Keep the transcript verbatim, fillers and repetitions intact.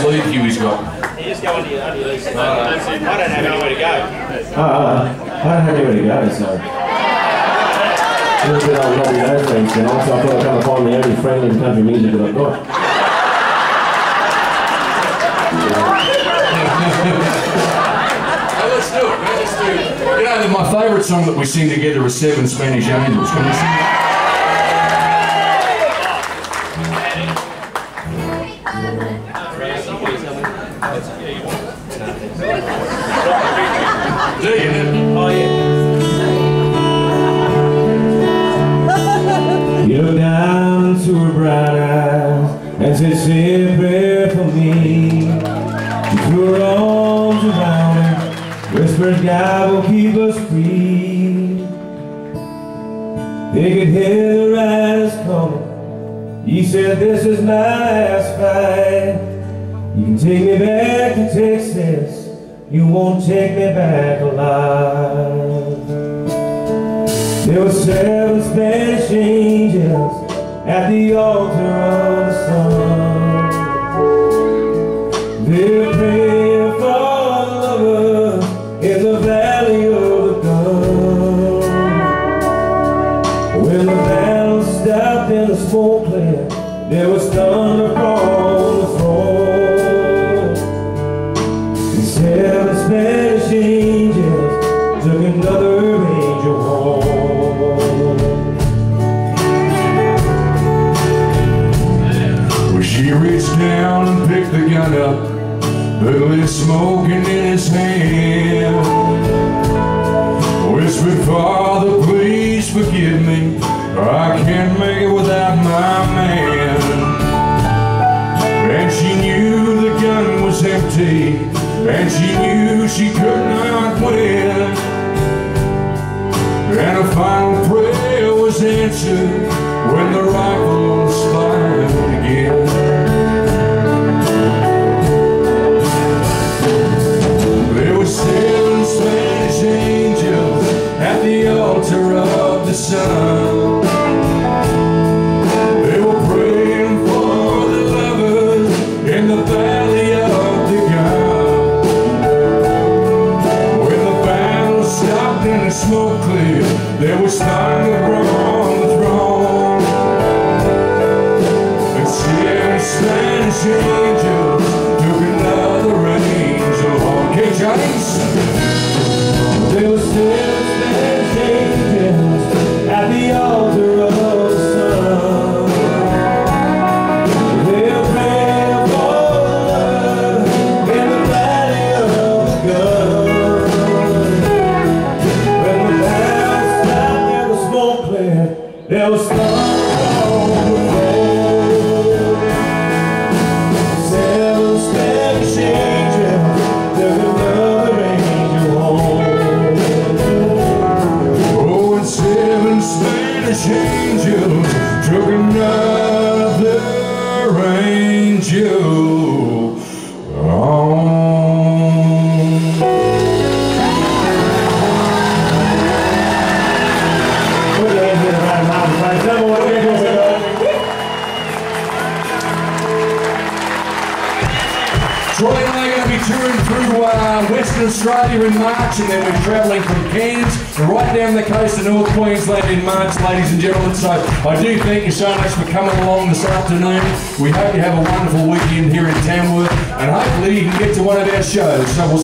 lead Huey's got. You just go under your, under your legs. I don't have anywhere to go. Uh, I don't have anywhere to go, so. A little bit old Robbie those things tonight, so I thought I'd come and find the only friend in country music that I've got. Hey, let's do it, man. Let's do it. You know, my favourite song that we sing together is Seven Spanish Angels. Can we sing that? Do you? Oh, yeah. You looked down into her bright eyes and said, say a prayer for me. She threw her arms around me, whispered, God will keep us free. They could hear the riders coming. He said, this is my last fight. You can take me back to Texas, you won't take me back alive. There were seven Spanish angels at the altar of the sun. They were praying for lovers in the valley of the gun. When the battle stopped and the smoke cleared, there was thunder from the throne. And seven Spanish angels took another angel home. Well, she reached down and picked the gun up, the lit smoking in his hand. Whispered, Father, please forgive me, I can't make it without my man. And she knew the gun was empty, and she knew she could not win. And her final prayer was answered when the rifles fired again. There were seven Spanish angels at the altar of the sun. They were praying for the lovers in the valley of the gun. When the battle stopped and the smoke cleared, there was thunder from the throne. And seven Spanish angels took another angel home. King James. There were seven Spanish angels at the altar of the sun. They were praying for love in the valley of the gun. When the battle stopped and the smoke cleared, there was thunder on the road. Seven Spanish angels took another angel home. Oh, and seven Spanish angels took another angel home. Put your hands in the right marketplace. Number one, here goes it. Troy and I are going to be touring through uh, Western Australia in March, and then we're travelling from Cairns right down the coast of North Queensland in March, ladies and gentlemen. So I do thank you so much for coming along this afternoon. We hope you have a wonderful weekend here in Tamworth, and hopefully you can get to one of our shows. So we'll